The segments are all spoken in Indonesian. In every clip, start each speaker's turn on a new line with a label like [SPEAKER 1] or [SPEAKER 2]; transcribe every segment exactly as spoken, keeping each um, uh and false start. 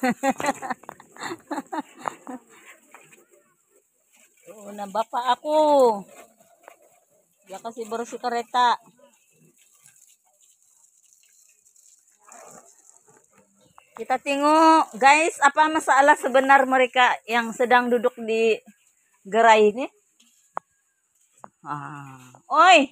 [SPEAKER 1] Oo na bapak aku. Ya kasih bersih kereta. Kita tengok guys, apa masalah sebenar mereka yang sedang duduk di gerai ini. Ah. Oi.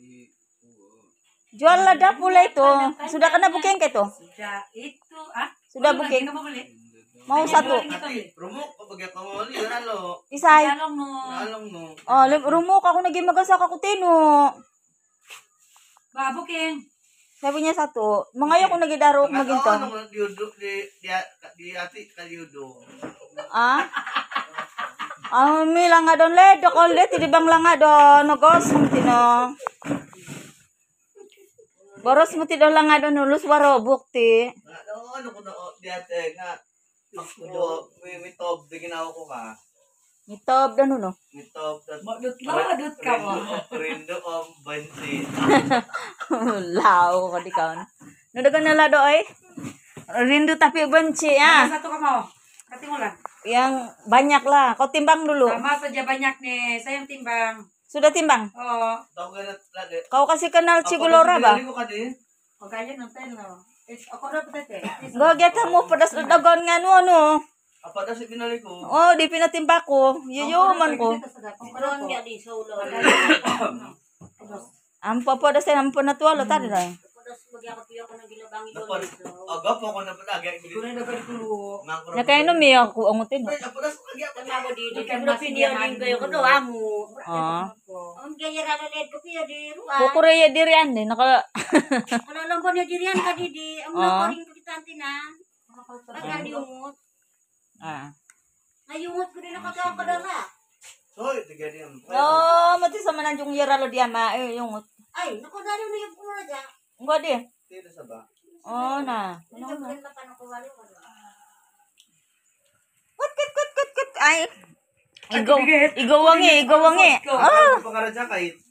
[SPEAKER 1] Jual lada pula itu. Sudah kena booking ke itu?
[SPEAKER 2] Sudah itu, ah?
[SPEAKER 1] Sudah booking. Mau satu.
[SPEAKER 3] Rumuk ko bagya ka mo ali ano.
[SPEAKER 1] Isay.
[SPEAKER 2] Along no.
[SPEAKER 3] Along no.
[SPEAKER 1] Oh, rumuk ako naging magasa ka kutino.
[SPEAKER 2] Ba booking.
[SPEAKER 1] Saya punya satu. Mangayo ko nagidaro og maginto.
[SPEAKER 3] Ano di di di di ati kaliudo.
[SPEAKER 1] Ah. Ah, mi lang nga don le, dokol le tidibang lang nga don, nogos tino. Boros mo ti lang nga don ulus waro bukti.
[SPEAKER 3] Ano ano ko na di ate nga. Ako may may tob di ginawa ko ka.
[SPEAKER 1] Mitob dan no.
[SPEAKER 3] Mitob dat.
[SPEAKER 2] Madut madut ka mo.
[SPEAKER 3] Rindo om bansi.
[SPEAKER 1] Lao ko di kaon. No dagan na lado ay. Rindu tapi benci ya.
[SPEAKER 2] Satu ka mo. Kati mo lang.
[SPEAKER 1] Yang banyak lah. Kau timbang dulu.
[SPEAKER 2] Sama saja banyak nih. Saya yang timbang.
[SPEAKER 1] Sudah timbang?
[SPEAKER 2] Oh.
[SPEAKER 3] Tahu ganat lagi.
[SPEAKER 1] Kau kasih kenal Cigulora ba?
[SPEAKER 2] O kaya nang telo. Es ako ra pete.
[SPEAKER 1] Go get mo pedas dagon nga no no.
[SPEAKER 3] Apa dah si pinali ko?
[SPEAKER 1] Oh, di pinatimba ko. Yuyuman ko.
[SPEAKER 2] Karon ya di solo.
[SPEAKER 1] Ampo po das ampo na tuwalo tadi ra.
[SPEAKER 3] Dapat agak po ko na palagi.
[SPEAKER 2] Kunin na kay tulo.
[SPEAKER 1] Na kay no mi ako angutin.
[SPEAKER 3] Apa dah kagi apa
[SPEAKER 2] Tama mo di di kan mapindihan kayo ko do amo.
[SPEAKER 1] Ah.
[SPEAKER 2] Ang kaya ra led ko piya di ruwa.
[SPEAKER 1] Kukureya diri ande naka
[SPEAKER 2] Ano lang ko ni dirian ka di di. Ang
[SPEAKER 1] Ah.
[SPEAKER 2] nakoring ko kita antina. Pagka diungot.
[SPEAKER 1] Ah.
[SPEAKER 2] Ngayungot ko din nakagawa ka dala.
[SPEAKER 3] Hoy, tiga dia.
[SPEAKER 1] Oh, mati sa mananjung yara lo dia ma eh yung
[SPEAKER 2] Ay, naku dali mo yung pumula dyan.
[SPEAKER 1] nggo di.
[SPEAKER 3] Tidak sabah.
[SPEAKER 1] Oh na.
[SPEAKER 2] Ito ko rin matanong ko wali mo.
[SPEAKER 1] Kut kut kut kut kut ay. Igo, igo wangi, igo wangi. Ah.
[SPEAKER 3] Pagkaraja kay